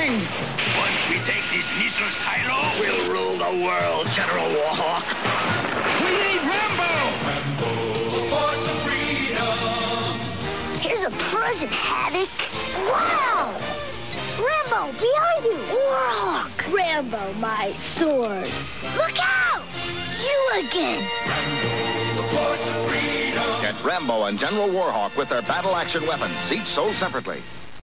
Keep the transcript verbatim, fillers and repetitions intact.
nothing. Once we take this missile silo, We'll rule the world, General Warhawk. We need Rambo! Rambo for some freedom. Here's a present, Havoc. Wow! Rambo, behind you! Warhawk! Rambo, my sword. Look out! You again! Rambo for some freedom. Get Rambo and General Warhawk with their battle action weapons, each sold separately.